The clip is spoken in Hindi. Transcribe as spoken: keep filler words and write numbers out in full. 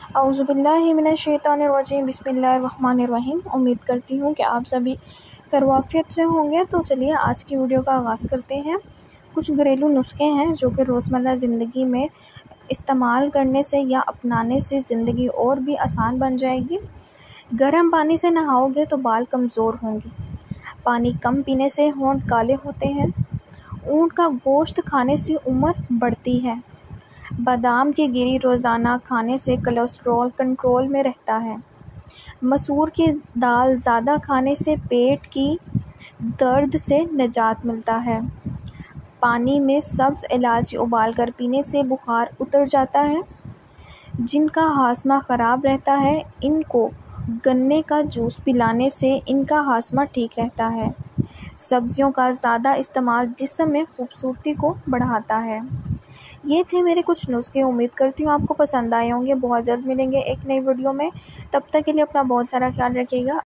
औज़ुबिल्लाहिमिनश्शैतानिर्रजीम बिस्मिल्लाहिर्रहमानिर्रहीम। उम्मीद करती हूँ कि आप सभी खैरियत से होंगे। तो चलिए आज की वीडियो का आगाज़ करते हैं। कुछ घरेलू नुस्खे हैं जो कि रोज़मर्रा ज़िंदगी में इस्तेमाल करने से या अपनाने से ज़िंदगी और भी आसान बन जाएगी। गर्म पानी से नहाओगे तो बाल कमज़ोर होंगे। पानी कम पीने से होंठ काले होते हैं। ऊँट का गोश्त खाने से उम्र बढ़ती है। बादाम की गिरी रोज़ाना खाने से कोलेस्ट्रॉल कंट्रोल में रहता है। मसूर की दाल ज़्यादा खाने से पेट की दर्द से निजात मिलता है। पानी में सब्ज़ इलायची उबालकर पीने से बुखार उतर जाता है। जिनका हाजमा ख़राब रहता है, इनको गन्ने का जूस पिलाने से इनका हाजमा ठीक रहता है। सब्जियों का ज़्यादा इस्तेमाल जिस्म में खूबसूरती को बढ़ाता है। ये थे मेरे कुछ नुस्खे। उम्मीद करती हूँ आपको पसंद आए होंगे। बहुत जल्द मिलेंगे एक नई वीडियो में। तब तक के लिए अपना बहुत सारा ख्याल रखिएगा।